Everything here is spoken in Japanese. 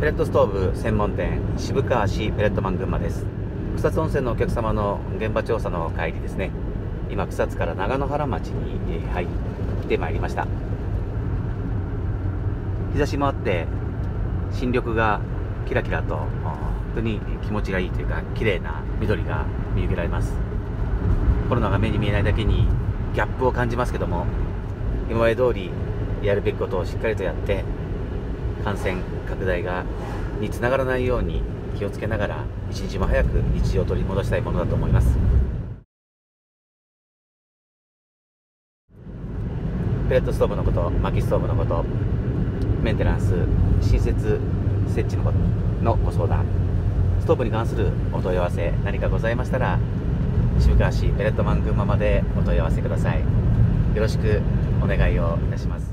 ペレットストーブ専門店渋川市ペレットマン群馬です。草津温泉のお客様の現場調査の帰りですね。今草津から長野原町に入ってまいりました。日差しもあって新緑がキラキラと本当に気持ちがいいというか綺麗な緑が見受けられます。コロナが目に見えないだけにギャップを感じますけども、今まで通りやるべきことをしっかりとやって感染拡大につながらないように気をつけながら一日も早く日常を取り戻したいものだと思います。ペレットストーブのこと、薪ストーブのこと、メンテナンス、新設設置のことのご相談、ストーブに関するお問い合わせ何かございましたら渋川市ペレットマン群馬までお問い合わせください。よろしくお願いをいたします。